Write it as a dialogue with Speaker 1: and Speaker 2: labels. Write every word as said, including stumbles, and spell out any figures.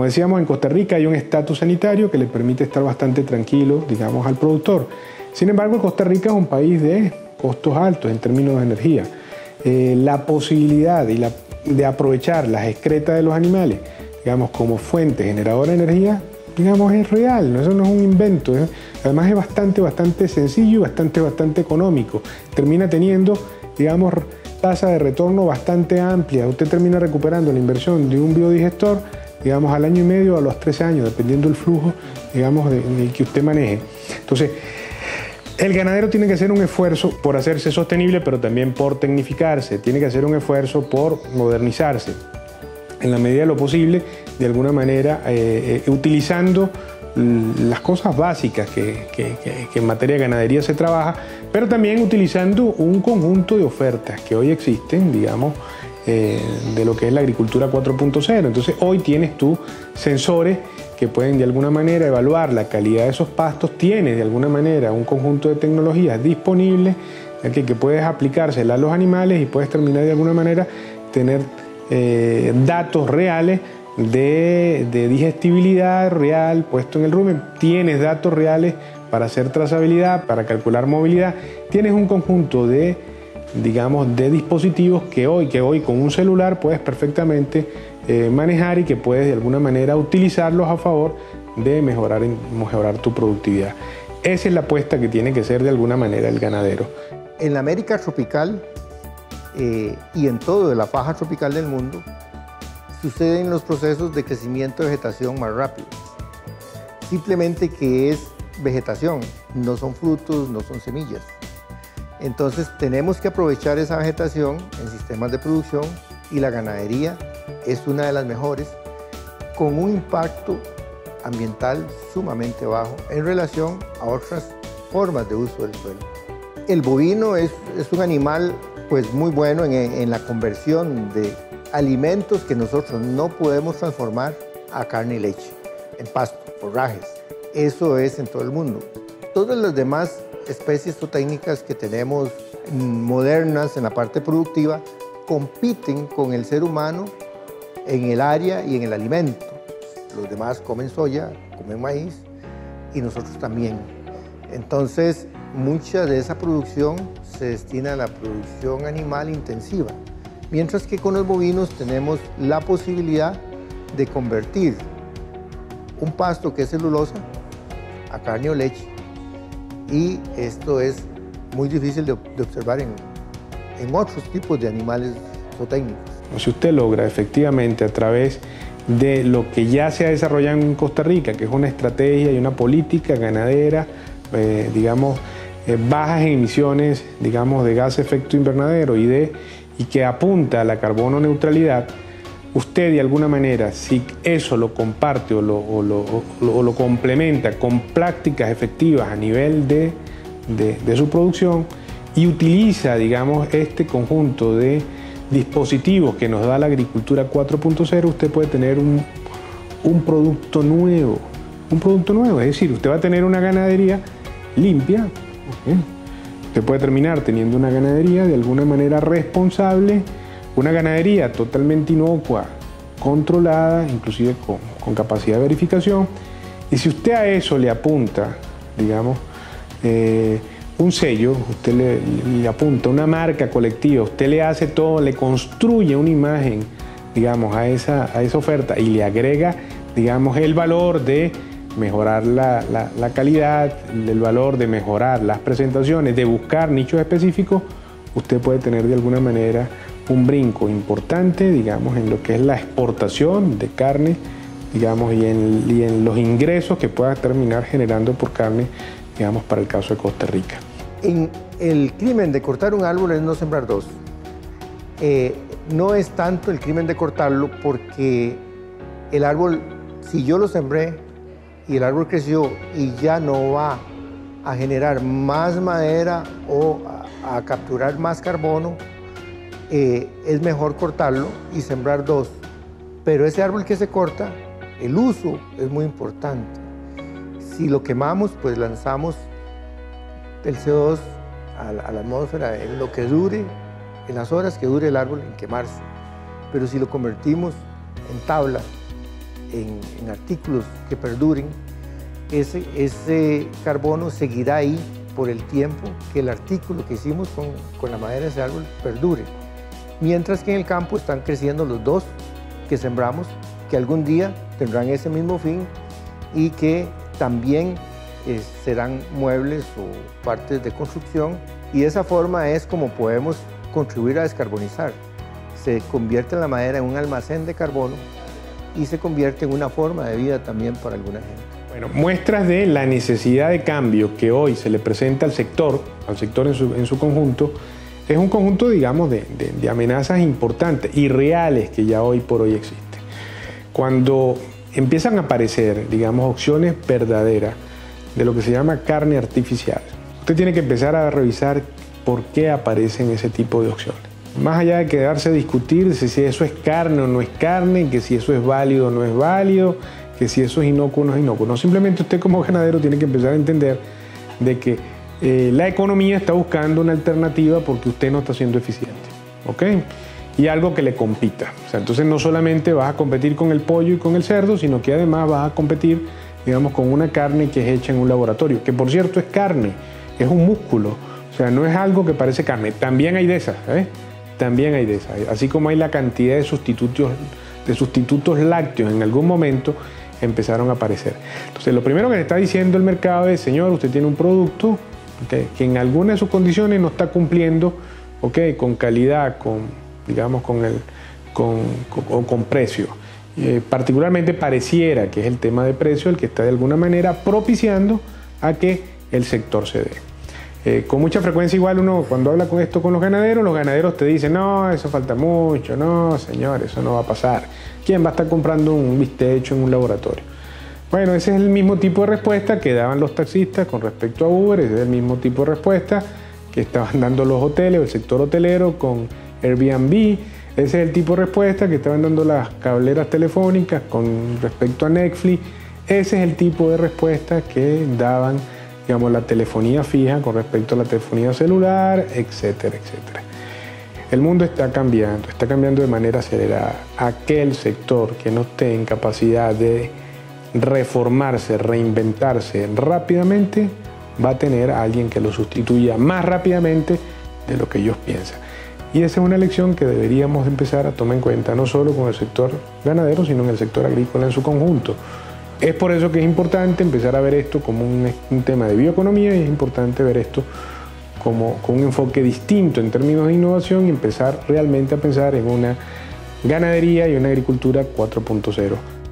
Speaker 1: Como decíamos, en Costa Rica hay un estatus sanitario que le permite estar bastante tranquilo, digamos, al productor. Sin embargo, Costa Rica es un país de costos altos en términos de energía. Eh, la posibilidad y la, de aprovechar las excretas de los animales, digamos, como fuente generadora de energía, digamos, es real, ¿no? Eso no es un invento. ¿eh? Además es bastante, bastante sencillo y bastante, bastante económico. Termina teniendo, digamos, tasa de retorno bastante amplia. Usted termina recuperando la inversión de un biodigestor, digamos, al año y medio o a los tres años, dependiendo del flujo, digamos, de, de que usted maneje. Entonces, el ganadero tiene que hacer un esfuerzo por hacerse sostenible, pero también por tecnificarse. Tiene que hacer un esfuerzo por modernizarse. En la medida de lo posible, de alguna manera, eh, eh, utilizando las cosas básicas que, que, que, que en materia de ganadería se trabaja, pero también utilizando un conjunto de ofertas que hoy existen, digamos, eh, de lo que es la agricultura cuatro punto cero. Entonces, hoy tienes tú sensores que pueden de alguna manera evaluar la calidad de esos pastos, tienes de alguna manera un conjunto de tecnologías disponibles que, que puedes aplicárselas a los animales y puedes terminar de alguna manera tener eh, datos reales de, de digestibilidad real puesto en el rumen. Tienes datos reales para hacer trazabilidad, para calcular movilidad. Tienes un conjunto de, digamos, de dispositivos que hoy, que hoy con un celular puedes perfectamente eh, manejar y que puedes de alguna manera utilizarlos a favor de mejorar, mejorar tu productividad. Esa es la apuesta que tiene que hacer de alguna manera el ganadero.
Speaker 2: En la América tropical eh, y en toda la faja tropical del mundo, suceden los procesos de crecimiento de vegetación más rápidos. Simplemente que es vegetación, no son frutos, no son semillas. Entonces tenemos que aprovechar esa vegetación en sistemas de producción y la ganadería es una de las mejores, con un impacto ambiental sumamente bajo en relación a otras formas de uso del suelo. El bovino es, es un animal pues, muy bueno en, en la conversión de alimentos que nosotros no podemos transformar a carne y leche, en pasto, forrajes. Eso es en todo el mundo. Todas las demás especies o técnicas que tenemos modernas en la parte productiva compiten con el ser humano en el área y en el alimento. Los demás comen soya, comen maíz y nosotros también. Entonces, mucha de esa producción se destina a la producción animal intensiva. Mientras que con los bovinos tenemos la posibilidad de convertir un pasto que es celulosa a carne o leche. Y esto es muy difícil de, de observar en, en otros tipos de animales zootécnicos.
Speaker 1: Si usted logra efectivamente a través de lo que ya se ha desarrollado en Costa Rica, que es una estrategia y una política ganadera, eh, digamos, eh, bajas en emisiones, digamos, de gas de efecto invernadero y de y que apunta a la carbono neutralidad, usted de alguna manera, si eso lo comparte o lo, o lo, o lo complementa con prácticas efectivas a nivel de, de, de su producción y utiliza, digamos, este conjunto de dispositivos que nos da la agricultura cuatro punto cero, usted puede tener un, un producto nuevo, un producto nuevo, es decir, usted va a tener una ganadería limpia, ¿okay? Usted puede terminar teniendo una ganadería de alguna manera responsable, una ganadería totalmente inocua, controlada, inclusive con, con capacidad de verificación. Y si usted a eso le apunta, digamos, eh, un sello, usted le, le apunta una marca colectiva, usted le hace todo, le construye una imagen, digamos, a esa, a esa oferta y le agrega, digamos, el valor de mejorar la, la, la calidad, el valor de mejorar las presentaciones, de buscar nichos específicos, usted puede tener de alguna manera un brinco importante, digamos, en lo que es la exportación de carne, digamos, y en, y en los ingresos que pueda terminar generando por carne, digamos, para el caso de Costa Rica.
Speaker 2: En el crimen de cortar un árbol es no sembrar dos. Eh, no es tanto el crimen de cortarlo porque el árbol, si yo lo sembré y el árbol creció y ya no va a generar más madera o a, a capturar más carbono, eh, es mejor cortarlo y sembrar dos. Pero ese árbol que se corta, el uso es muy importante. Si lo quemamos, pues lanzamos el C O dos a la, a la atmósfera en lo que dure, en las horas que dure el árbol en quemarse. Pero si lo convertimos en tabla, en, en artículos que perduren, ese, ese carbono seguirá ahí por el tiempo que el artículo que hicimos con, con la madera de ese árbol perdure. Mientras que en el campo están creciendo los dos que sembramos, que algún día tendrán ese mismo fin y que también eh, serán muebles o partes de construcción, y de esa forma es como podemos contribuir a descarbonizar. Se convierte la madera en un almacén de carbono y se convierte en una forma de vida también para alguna gente.
Speaker 1: Bueno, muestras de la necesidad de cambio que hoy se le presenta al sector, al sector en su, en su conjunto, es un conjunto, digamos, de, de, de amenazas importantes y reales que ya hoy por hoy existen. Cuando empiezan a aparecer, digamos, opciones verdaderas de lo que se llama carne artificial, usted tiene que empezar a revisar por qué aparecen ese tipo de opciones. Más allá de quedarse a discutir si eso es carne o no es carne, que si eso es válido o no es válido, que si eso es inocuo o no es inocuo. No, simplemente usted como ganadero tiene que empezar a entender de que eh, la economía está buscando una alternativa porque usted no está siendo eficiente, ¿ok? Y algo que le compita. O sea, entonces no solamente vas a competir con el pollo y con el cerdo, sino que además vas a competir, digamos, con una carne que es hecha en un laboratorio, que por cierto es carne, es un músculo, o sea, no es algo que parece carne. También hay de esas, ¿eh? También hay de esas. Así como hay la cantidad de sustitutos, de sustitutos lácteos en algún momento empezaron a aparecer. Entonces, lo primero que le está diciendo el mercado es, señor, usted tiene un producto okay, que en alguna de sus condiciones no está cumpliendo okay, con calidad, con, digamos, con, el, con, con, con precio. Eh, particularmente pareciera que es el tema de precio el que está de alguna manera propiciando a que el sector se dé. Eh, con mucha frecuencia igual uno cuando habla con esto con los ganaderos, los ganaderos te dicen, no, eso falta mucho, no, señor, eso no va a pasar. ¿Quién va a estar comprando un bistec hecho en un laboratorio? Bueno, ese es el mismo tipo de respuesta que daban los taxistas con respecto a Uber, ese es el mismo tipo de respuesta que estaban dando los hoteles o el sector hotelero con Airbnb, ese es el tipo de respuesta que estaban dando las cableras telefónicas con respecto a Netflix, ese es el tipo de respuesta que daban, digamos, la telefonía fija con respecto a la telefonía celular, etcétera, etcétera. El mundo está cambiando, está cambiando de manera acelerada. Aquel sector que no esté en capacidad de reformarse, reinventarse rápidamente, va a tener a alguien que lo sustituya más rápidamente de lo que ellos piensan. Y esa es una lección que deberíamos empezar a tomar en cuenta, no solo con el sector ganadero, sino en el sector agrícola en su conjunto. Es por eso que es importante empezar a ver esto como un, un tema de bioeconomía y es importante ver esto como con un enfoque distinto en términos de innovación y empezar realmente a pensar en una ganadería y una agricultura cuatro punto cero.